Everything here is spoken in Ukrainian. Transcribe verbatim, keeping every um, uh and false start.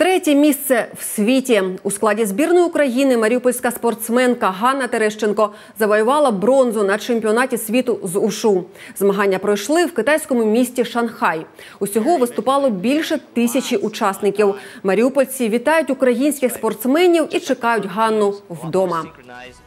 Третє місце в світі. У складі збірної України маріупольська спортсменка Ганна Терещенко завоювала бронзу на чемпіонаті світу з ушу. Змагання пройшли в китайському місті Шанхай. Усього виступало більше тисячі учасників. Маріупольці вітають українських спортсменів і чекають Ганну вдома.